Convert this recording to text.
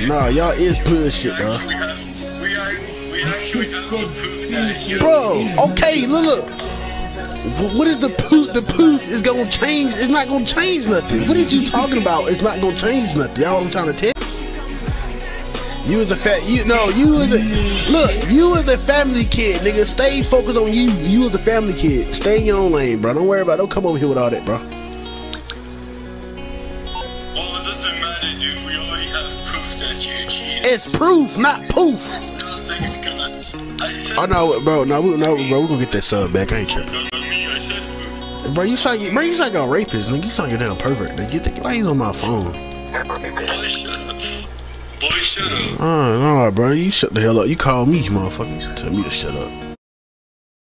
Nah, y'all is bullshit, bro. We actually have proof that you. Bro, okay, look. What is the proof? The proof is gonna change. It's not gonna change nothing. What is you talking about? It's not gonna change nothing. Y'all what I'm trying to tell you? You as a you as a family kid, nigga. Stay focused on you. You as a family kid. Stay in your own lane, bro. Don't worry about it. Don't come over here with all that, bro. Well, it doesn't matter, dude. We already have proof that you cheated. It's proof, not poof. Nothing's gonna. I said. Oh no, bro. No, bro. We're gonna get that sub back. I ain't tripping. I said proof. Bro, you sound like a rapist, nigga. You sound like a damn pervert. Nigga. Why you on my phone? Boy, shut up. Boy, shut up. No, bro. You shut the hell up. You call me, motherfucker. Tell me to shut up.